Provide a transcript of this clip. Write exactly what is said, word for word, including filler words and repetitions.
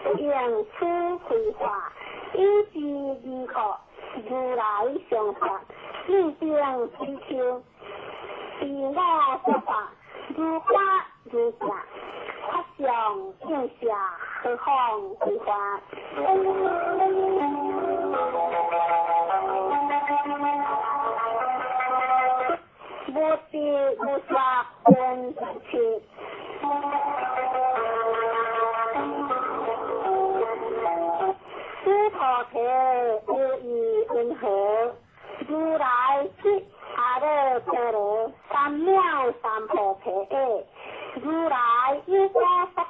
用此规划，以至如何如来上法，意定追求，自我说法，如法如法，法上应下，何况规划。无知无法分切，此菩提无以云何？如来即阿耨多罗三藐三菩提，如来依法